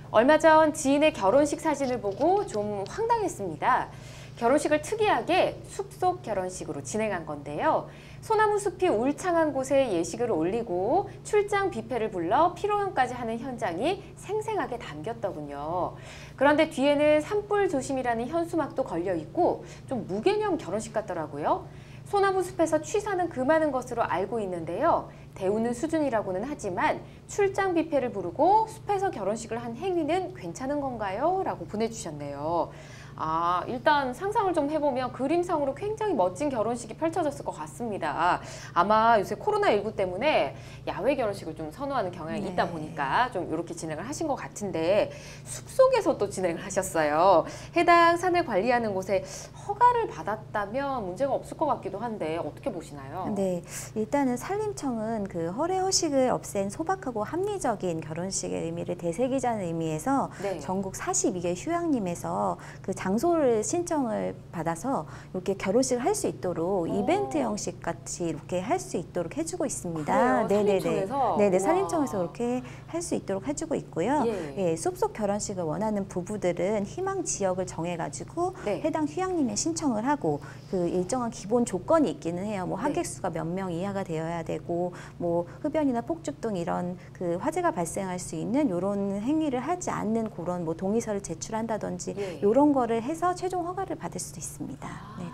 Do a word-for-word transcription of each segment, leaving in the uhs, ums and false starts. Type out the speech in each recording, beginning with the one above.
얼마 전 지인의 결혼식 사진을 보고 좀 황당했습니다. 결혼식을 특이하게 숲속 결혼식으로 진행한 건데요. 소나무 숲이 울창한 곳에 예식을 올리고 출장 뷔페를 불러 피로연까지 하는 현장이 생생하게 담겼더군요. 그런데 뒤에는 산불 조심이라는 현수막도 걸려 있고 좀 무개념 결혼식 같더라고요. 소나무 숲에서 취사는 금하는 것으로 알고 있는데요. 대우는 수준이라고는 하지만 출장 뷔페를 부르고 숲에서 결혼식을 한 행위는 괜찮은 건가요? 라고 보내주셨네요. 아, 일단 상상을 좀 해보면 그림상으로 굉장히 멋진 결혼식이 펼쳐졌을 것 같습니다. 아마 요새 코로나십구 때문에 야외 결혼식을 좀 선호하는 경향이 네. 있다 보니까 좀 이렇게 진행을 하신 것 같은데 숲속에서 또 진행을 하셨어요. 해당 산을 관리하는 곳에 허가를 받았다면 문제가 없을 것 같기도 한데 어떻게 보시나요? 네, 일단은 산림청은 그 허례허식을 없앤 소박하고 합리적인 결혼식의 의미를 되새기자는 의미에서 네. 전국 사십이 개 휴양림에서 그 장소를 신청을 받아서 이렇게 결혼식을 할 수 있도록 오. 이벤트 형식 같이 이렇게 할 수 있도록 해주고 있습니다. 네네네. 산림청에서? 네네, 산림청에서 이렇게 할 수 있도록 해주고 있고요. 예. 예, 숲속 결혼식을 원하는 부부들은 희망 지역을 정해가지고 네. 해당 휴양림에 신청을 하고 그 일정한 기본 조건이 있기는 해요. 뭐 하객 수가 몇 명 이하가 되어야 되고 뭐 흡연이나 폭죽 등 이런 그 화재가 발생할 수 있는 이런 행위를 하지 않는 그런 뭐 동의서를 제출한다든지 예. 이런 거를 해서 최종 허가를 받을 수도 있습니다. 아, 네네.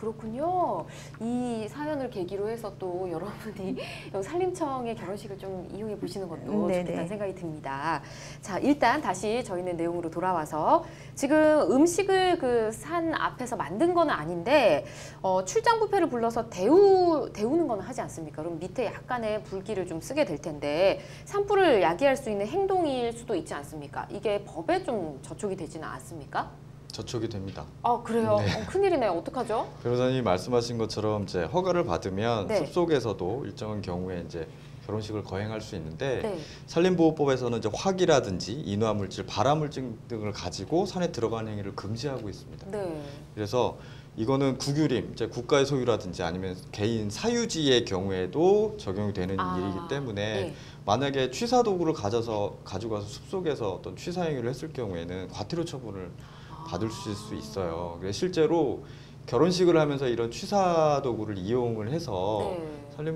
그렇군요. 이 사연을 계기로 해서 또 여러분이 산림청의 결혼식을 좀 이용해 보시는 것도 네네. 좋겠다는 생각이 듭니다. 자, 일단 다시 저희는 내용으로 돌아와서 지금 음식을 그 산 앞에서 만든 건 아닌데 어, 출장 뷔페를 불러서 데우, 데우는 건 하지 않습니까? 그럼 밑에 약간의 불길을 좀 쓰게 될 텐데 산불을 야기할 수 있는 행동일 수도 있지 않습니까? 이게 법에 좀 저촉이 되지는 않습니까? 저촉이 됩니다. 아, 그래요? 네. 어, 큰일이네요. 어떡하죠? 변호사님이 말씀하신 것처럼 이제 허가를 받으면 네. 숲속에서도 일정한 경우에 이제 결혼식을 거행할 수 있는데 네. 산림보호법에서는 이제 화기라든지 인화물질, 발화물질 등을 가지고 산에 들어가는 행위를 금지하고 있습니다. 네. 그래서 이거는 국유림, 이제 국가의 소유라든지 아니면 개인 사유지의 경우에도 적용이 되는 아, 일이기 때문에 네. 만약에 취사 도구를 가져서 가져가서 숲속에서 어떤 취사 행위를 했을 경우에는 과태료 처분을 받을 수 있어요. 그래서 실제로 결혼식을 하면서 이런 취사 도구를 이용을 해서 네.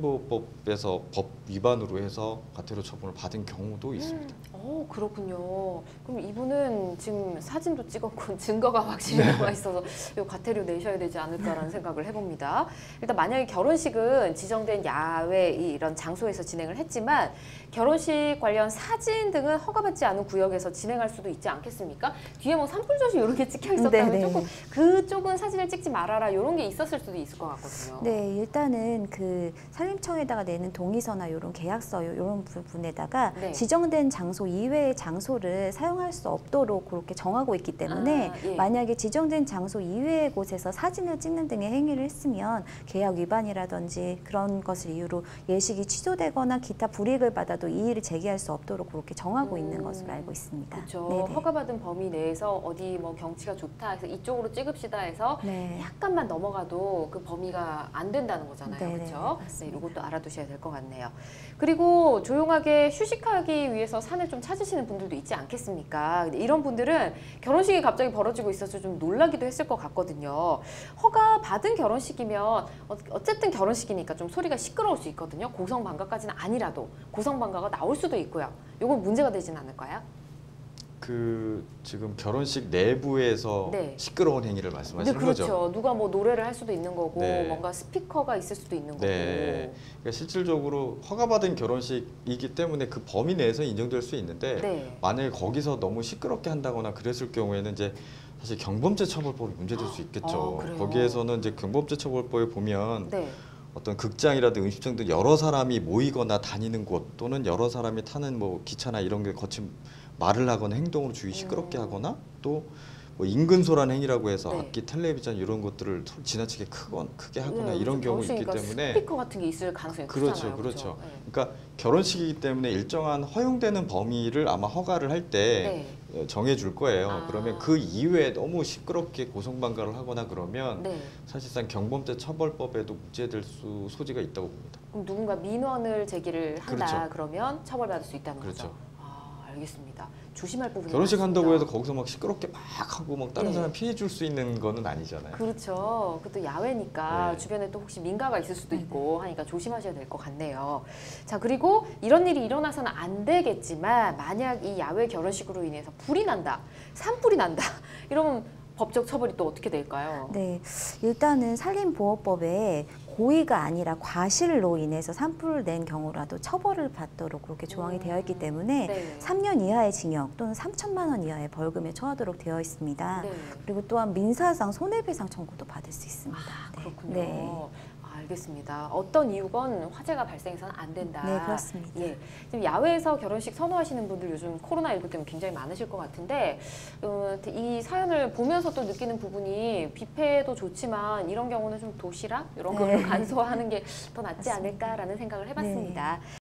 산림보호법에서 법 위반으로 해서 과태료 처분을 받은 경우도 있습니다. 음, 어, 그렇군요. 그럼 이분은 지금 사진도 찍었고 증거가 확실히 나와 있어서 이 과태료 내셔야 되지 않을까라는 생각을 해봅니다. 일단 만약에 결혼식은 지정된 야외 이런 장소에서 진행을 했지만 결혼식 관련 사진 등은 허가받지 않은 구역에서 진행할 수도 있지 않겠습니까? 뒤에 뭐 산불 조심 이렇게 찍혀 있었다면 네네. 조금 그쪽은 사진을 찍지 말아라 이런 게 있었을 수도 있을 것 같거든요. 네, 일단은 그 산림청에다가 내는 동의서나 이런 계약서 이런 부분에다가 네. 지정된 장소 이외의 장소를 사용할 수 없도록 그렇게 정하고 있기 때문에 아, 예. 만약에 지정된 장소 이외의 곳에서 사진을 찍는 등의 행위를 했으면 계약 위반이라든지 그런 것을 이유로 예식이 취소되거나 기타 불이익을 받아도 이의를 제기할 수 없도록 그렇게 정하고 음, 있는 것으로 알고 있습니다. 그렇죠. 허가받은 범위 내에서 어디 뭐 경치가 좋다 해서 이쪽으로 찍읍시다 해서 네. 약간만 넘어가도 그 범위가 안 된다는 거잖아요. 그렇죠? 네, 이것도 알아두셔야 될 것 같네요. 그리고 조용하게 휴식하기 위해서 산을 좀 찾으시는 분들도 있지 않겠습니까? 근데 이런 분들은 결혼식이 갑자기 벌어지고 있어서 좀 놀라기도 했을 것 같거든요. 허가 받은 결혼식이면 어쨌든 결혼식이니까 좀 소리가 시끄러울 수 있거든요. 고성방가까지는 아니라도 고성방가가 나올 수도 있고요. 이건 문제가 되지는 않을까요? 그 지금 결혼식 내부에서 네. 시끄러운 행위를 말씀하시는 네, 그렇죠. 거죠? 누가 뭐 노래를 할 수도 있는 거고 네. 뭔가 스피커가 있을 수도 있는 거고. 네. 그러니까 실질적으로 허가받은 결혼식이기 때문에 그 범위 내에서 인정될 수 있는데 네. 만약에 거기서 너무 시끄럽게 한다거나 그랬을 경우에는 이제 사실 경범죄 처벌법이 문제될 수 있겠죠. 아, 거기에서는 이제 경범죄 처벌법에 보면 네. 어떤 극장이라든 음식점 등 여러 사람이 모이거나 다니는 곳 또는 여러 사람이 타는 뭐 기차나 이런 게 거친 말을 하거나 행동으로 주의 시끄럽게 음. 하거나 또 뭐 인근소란 행위라고 해서 네. 악기, 텔레비전 이런 것들을 지나치게 크건, 크게 하거나 네, 이런 경우 있기 그러니까 때문에 스피커 같은 게 있을 가능성이 그렇죠, 크잖아요. 그렇죠. 그렇죠. 네. 그러니까 결혼식이기 때문에 일정한 허용되는 범위를 아마 허가를 할 때 네. 정해줄 거예요. 아. 그러면 그 이외에 너무 시끄럽게 고성방가를 하거나 그러면 네. 사실상 경범죄 처벌법에도 문제될 수 소지가 있다고 봅니다. 그럼 누군가 민원을 제기를 한다 그렇죠. 그러면 처벌받을 수 있다는 그렇죠. 거죠. 아, 알겠습니다. 조심할 부분이 결혼식 많습니다. 한다고 해서 거기서 막 시끄럽게 막 하고 막 다른 네. 사람 피해 줄 수 있는 거는 아니잖아요. 그렇죠. 그것도 야외니까 네. 주변에 또 혹시 민가가 있을 수도 있고 하니까 조심하셔야 될 것 같네요. 자, 그리고 이런 일이 일어나서는 안 되겠지만 만약 이 야외 결혼식으로 인해서 불이 난다, 산불이 난다 이러면 법적 처벌이 또 어떻게 될까요? 네, 일단은 산림보호법에 고의가 아니라 과실로 인해서 산불을 낸 경우라도 처벌을 받도록 그렇게 조항이 음. 되어 있기 때문에 네. 삼 년 이하의 징역 또는 삼천만 원 이하의 벌금에 처하도록 되어 있습니다. 네. 그리고 또한 민사상 손해배상 청구도 받을 수 있습니다. 아, 네. 그렇군요. 네. 아, 알겠습니다. 어떤 이유건 화재가 발생해서는 안 된다. 네, 그렇습니다. 예, 지금 야외에서 결혼식 선호하시는 분들 요즘 코로나십구 때문에 굉장히 많으실 것 같은데 어, 이 사연을 보면서 또 느끼는 부분이 뷔페도 좋지만 이런 경우는 좀 도시락 이런 네. 걸로 간소화하는 게 더 낫지 맞습니다. 않을까라는 생각을 해봤습니다.